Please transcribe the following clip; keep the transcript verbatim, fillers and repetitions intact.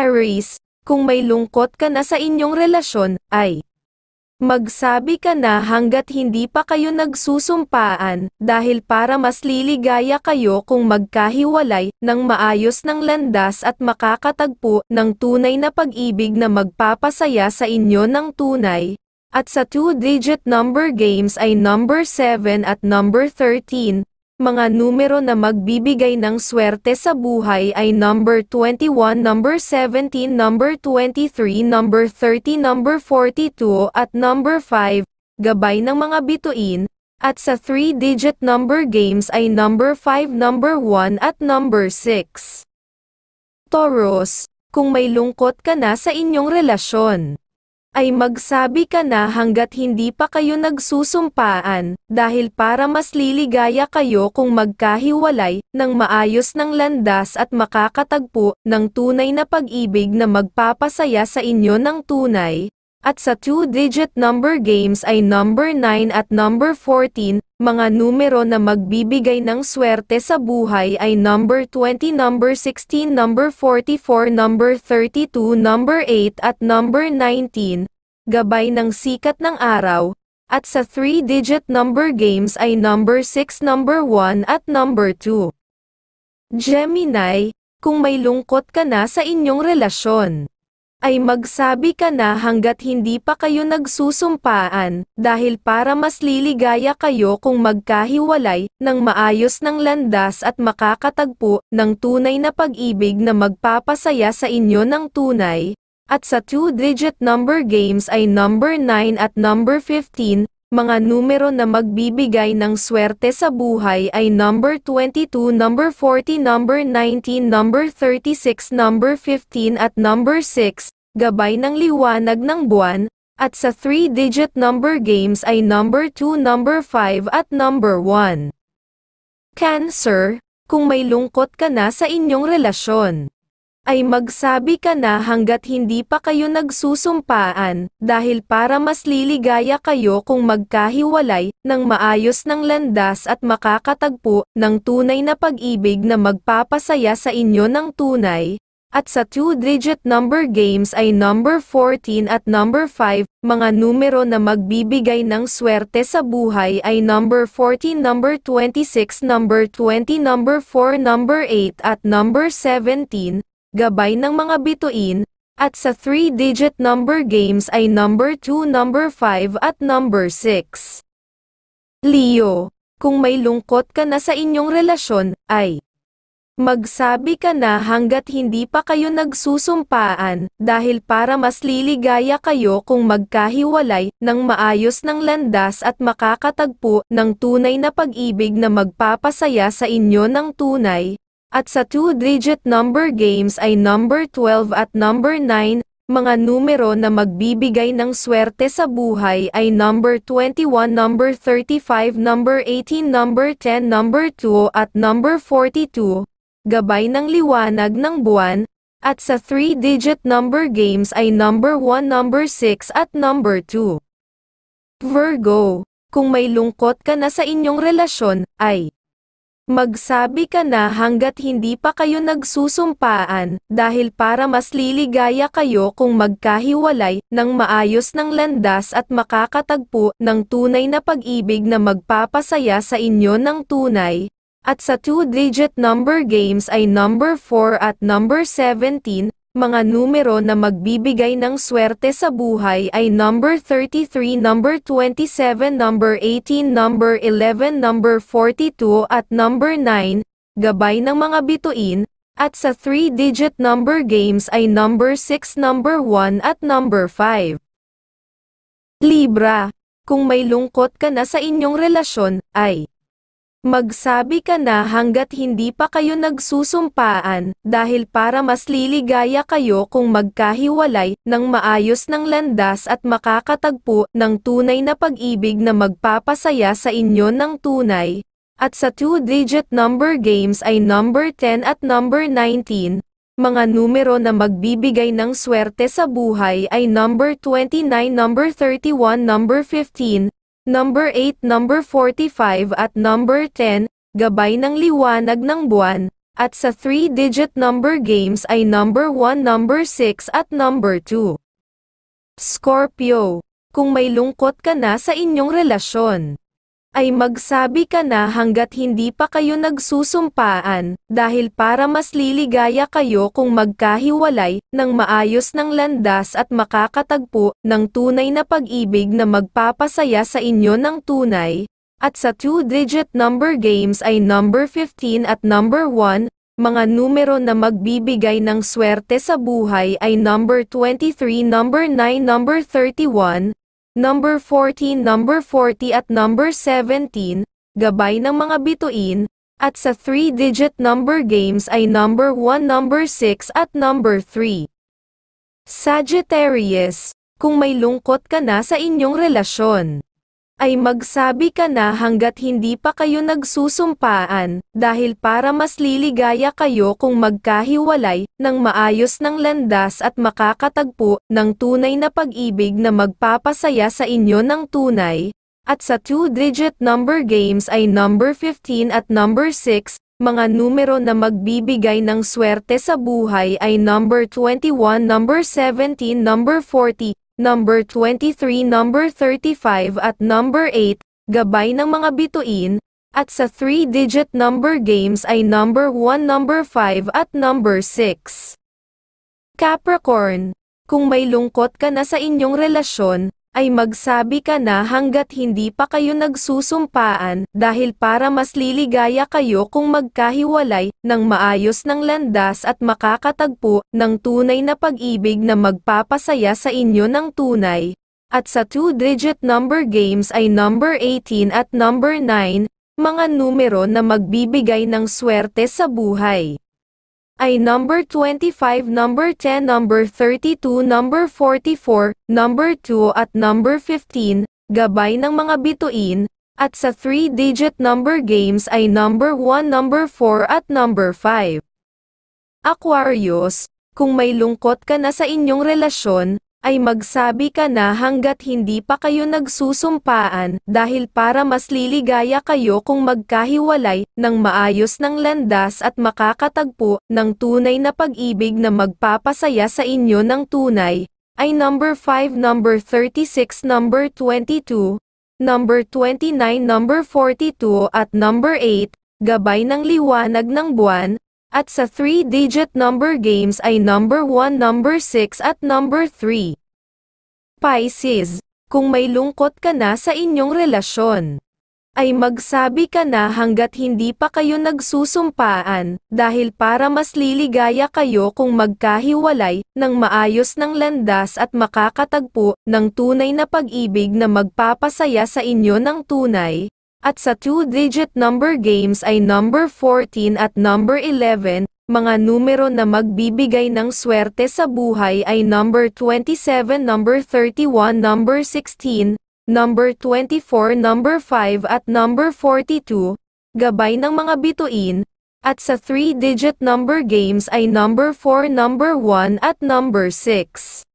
Aries, kung may lungkot ka na sa inyong relasyon, ay magsabi ka na hanggat hindi pa kayo nagsusumpaan, dahil para mas liligaya kayo kung magkahiwalay ng maayos ng landas at makakatagpo ng tunay na pag-ibig na magpapasaya sa inyo ng tunay. At sa two-digit number games ay number seven at number thirteen. Mga numero na magbibigay ng swerte sa buhay ay number twenty-one, number seventeen, number twenty-three, number thirty, number forty-two at number five, gabay ng mga bituin. At sa three-digit number games ay number five, number one at number six. Taurus, kung may lungkot ka na sa inyong relasyon, ay magsabi ka na hanggat hindi pa kayo nagsusumpaan, dahil para mas liligaya kayo kung magkahiwalay ng maayos ng landas at makakatagpo ng tunay na pag-ibig na magpapasaya sa inyo ng tunay. At sa two-digit number games ay number nine at number fourteen, mga numero na magbibigay ng swerte sa buhay ay number twenty, number sixteen, number forty-four, number thirty-two, number eight at number nineteen, gabay ng sikat ng araw. At sa three-digit number games ay number six, number one at number two. Gemini, kung may lungkot ka na sa inyong relasyon, ay magsabi ka na hanggat hindi pa kayo nagsusumpaan, dahil para mas liligaya kayo kung magkahiwalay ng maayos ng landas at makakatagpo ng tunay na pag-ibig na magpapasaya sa inyo ng tunay. At sa two-digit number games ay number nine at number fifteen, mga numero na magbibigay ng swerte sa buhay ay number twenty-two, number forty, number nineteen, number thirty-six, number fifteen at number six, gabay ng liwanag ng buwan. At sa three-digit number games ay number two, number five at number one. Cancer, kung may lungkot ka na sa inyong relasyon, ay magsabi ka na hanggat hindi pa kayo nagsusumpaan, dahil para mas liligaya kayo kung magkahiwalay ng maayos ng landas at makakatagpo ng tunay na pag-ibig na magpapasaya sa inyo ng tunay. At sa two-digit number games ay number fourteen at number five, mga numero na magbibigay ng swerte sa buhay ay number fourteen, number twenty-six, number twenty, number four, number eight at number seventeen, gabay ng mga bituin. At sa three-digit number games ay number two, number five at number six. Leo, kung may lungkot ka na sa inyong relasyon, ay magsabi ka na hanggat hindi pa kayo nagsusumpaan, dahil para mas liligaya kayo kung magkahiwalay ng maayos ng landas at makakatagpo ng tunay na pag-ibig na magpapasaya sa inyo ng tunay. At sa two-digit number games ay number twelve at number nine, mga numero na magbibigay ng swerte sa buhay ay number twenty-one, number thirty-five, number eighteen, number ten, number two at number forty-two, gabay ng liwanag ng buwan. At sa three-digit number games ay number one, number six at number two. Virgo, kung may lungkot ka na sa inyong relasyon, ay magsabi ka na hanggat hindi pa kayo nagsusumpaan, dahil para mas liligaya kayo kung magkahiwalay ng maayos ng landas at makakatagpo ng tunay na pag-ibig na magpapasaya sa inyo ng tunay. At sa two-digit number games ay number four at number seventeen, mga numero na magbibigay ng swerte sa buhay ay number thirty-three, number twenty-seven, number eighteen, number eleven, number forty-two at number nine, gabay ng mga bituin. At sa three-digit number games ay number six, number one at number five. Libra, kung may lungkot ka na sa inyong relasyon, ay magsabi ka na hanggat hindi pa kayo nagsusumpaan, dahil para mas liligaya kayo kung magkahiwalay ng maayos ng landas at makakatagpo ng tunay na pag-ibig na magpapasaya sa inyo ng tunay. At sa two-digit number games ay number ten at number nineteen, mga numero na magbibigay ng swerte sa buhay ay number twenty-nine, number thirty-one, number fifteen, number eight, number forty-five at number ten, gabay ng liwanag ng buwan. At sa three-digit number games ay number one, number six at number two. Scorpio, kung may lungkot ka na sa inyong relasyon, ay magsabi ka na hanggat hindi pa kayo nagsusumpaan, dahil para mas liligaya kayo kung magkahiwalay, ng maayos ng landas at makakatagpo ng tunay na pag-ibig na magpapasaya sa inyo ng tunay. At sa two-digit number games ay number fifteen at number one, mga numero na magbibigay ng swerte sa buhay ay number twenty-three, number nine, number thirty-one, number fourteen, number forty at number seventeen, gabay ng mga bituin, at sa three-digit number games ay number one, number six at number three. Sagittarius, kung may lungkot ka na sa inyong relasyon, ay magsabi ka na hanggat hindi pa kayo nagsusumpaan, dahil para mas liligaya kayo kung magkahiwalay, ng maayos ng landas at makakatagpo ng tunay na pag-ibig na magpapasaya sa inyo ng tunay. At sa two-digit number games ay number fifteen at number six, mga numero na magbibigay ng swerte sa buhay ay number twenty-one, number seventeen, number forty, number twenty-three, number thirty-five at number eight, gabay ng mga bituin, at sa three-digit number games ay number one, number five at number six. Capricorn, kung may lungkot ka na sa inyong relasyon, ay magsabi ka na hanggat hindi pa kayo nagsusumpaan, dahil para mas liligaya kayo kung magkahiwalay, ng maayos ng landas at makakatagpo ng tunay na pag-ibig na magpapasaya sa inyo ng tunay. At sa two-digit number games ay number eighteen at number nine, mga numero na magbibigay ng swerte sa buhay ay number twenty-five, number ten, number thirty-two, number forty-four, number two at number fifteen, gabay ng mga bituin, at sa three-digit number games ay number one, number four at number five. Aquarius, kung may lungkot ka na sa inyong relasyon, ay magsabi ka na hanggat hindi pa kayo nagsusumpaan, dahil para mas liligaya kayo kung magkahiwalay, ng maayos ng landas at makakatagpo ng tunay na pag-ibig na magpapasaya sa inyo ng tunay, ay number five, number thirty-six, number twenty-two, number twenty-nine, number forty-two at number eight, gabay ng liwanag ng buwan. At sa three-digit number games ay number one, number six at number three. Pisces, kung may lungkot ka na sa inyong relasyon, ay magsabi ka na hanggat hindi pa kayo nagsusumpaan, dahil para mas liligaya kayo kung magkahiwalay, ng maayos ng landas at makakatagpo ng tunay na pag-ibig na magpapasaya sa inyo ng tunay. At sa two-digit number games ay number fourteen at number eleven, mga numero na magbibigay ng swerte sa buhay ay number twenty-seven, number thirty-one, number sixteen, number twenty-four, number five at number forty-two, gabay ng mga bituin, at sa three-digit number games ay number four, number one at number six.